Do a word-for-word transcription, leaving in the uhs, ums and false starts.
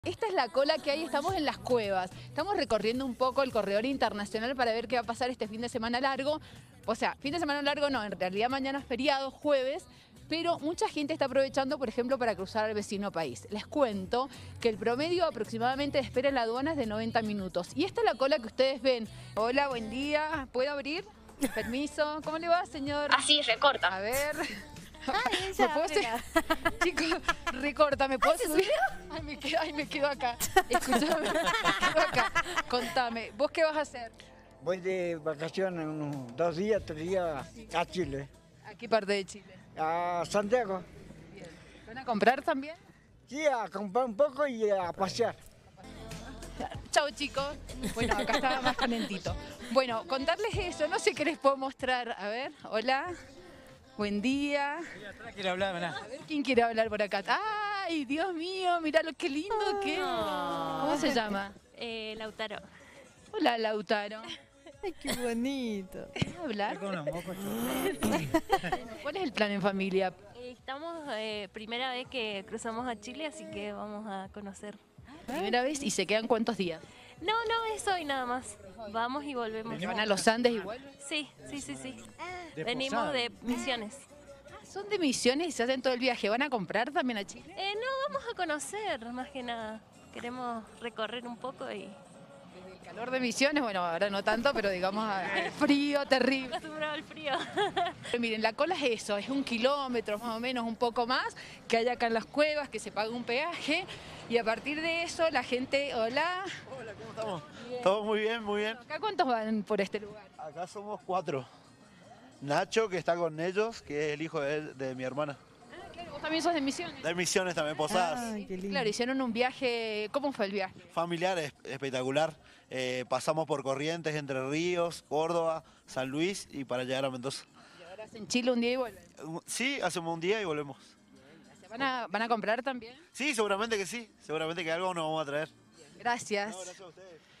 Esta es la cola que hay, estamos en las cuevas. Estamos recorriendo un poco el corredor internacional para ver qué va a pasar este fin de semana largo. O sea, fin de semana largo no, en realidad mañana es feriado, jueves, pero mucha gente está aprovechando, por ejemplo, para cruzar al vecino país. Les cuento que el promedio aproximadamente de espera en la aduana es de noventa minutos. Y esta es la cola que ustedes ven. Hola, buen día. ¿Puedo abrir? Permiso. ¿Cómo le va, señor? Así, recorta. A ver. Ay, ¿Me ella, puedo subir? Chicos, recorta, ¿me puedo subir? Ay, me quedo, ay, me quedo acá. Escúchame, me quedo acá. Contame, ¿vos qué vas a hacer? Voy de vacaciones unos dos días, tres días a Chile, ¿A qué parte de Chile? a Santiago. Bien. ¿Van a comprar también? Sí, a comprar un poco y a pasear. Chau, chicos. Bueno, acá estaba más calentito. Bueno, contarles eso, no sé qué les puedo mostrar. A ver, hola. Buen día. Quiere hablar, mirá. A ver quién quiere hablar por acá. ¡Ay, Dios mío! Mirá lo que lindo que es. ¿Cómo se llama? Eh, Lautaro. Hola, Lautaro. Ay, qué bonito. ¿Quieres hablar? Con los mocos. ¿Cuál es el plan en familia? Eh, estamos eh, primera vez que cruzamos a Chile, así que vamos a conocer. Primera vez y se quedan cuántos días. No, no, es hoy nada más. Vamos y volvemos. ¿Van a los Andes y vuelven? Sí, sí, sí, sí. De Venimos posada. de misiones. Son de misiones y se hacen todo el viaje. ¿Van a comprar también a Chile? Eh, no, vamos a conocer, más que nada. Queremos recorrer un poco y... El calor de misiones, bueno, ahora no tanto, pero digamos al frío terrible. acostumbrado al frío. Miren, la cola es eso, es un kilómetro más o menos, un poco más, que hay acá en las cuevas, que se paga un peaje. Y a partir de eso la gente, hola. Hola, ¿cómo estamos? Todo muy bien, muy bien. ¿Acá cuántos van por este lugar? Acá somos cuatro. Nacho, que está con ellos, que es el hijo de, de mi hermana. Ah, claro, vos también sos de misiones. De Misiones también, Posadas. Ay, qué lindo. Claro, hicieron un viaje, ¿cómo fue el viaje? Familiar, es- espectacular. Eh, pasamos por Corrientes, Entre Ríos, Córdoba, San Luis y para llegar a Mendoza. Y ahora hacen Chile un día y vuelven. Sí, hacemos un día y volvemos. ¿Van a, van a comprar también? Sí, seguramente que sí. Seguramente que algo nos vamos a traer. Gracias. No, gracias a ustedes.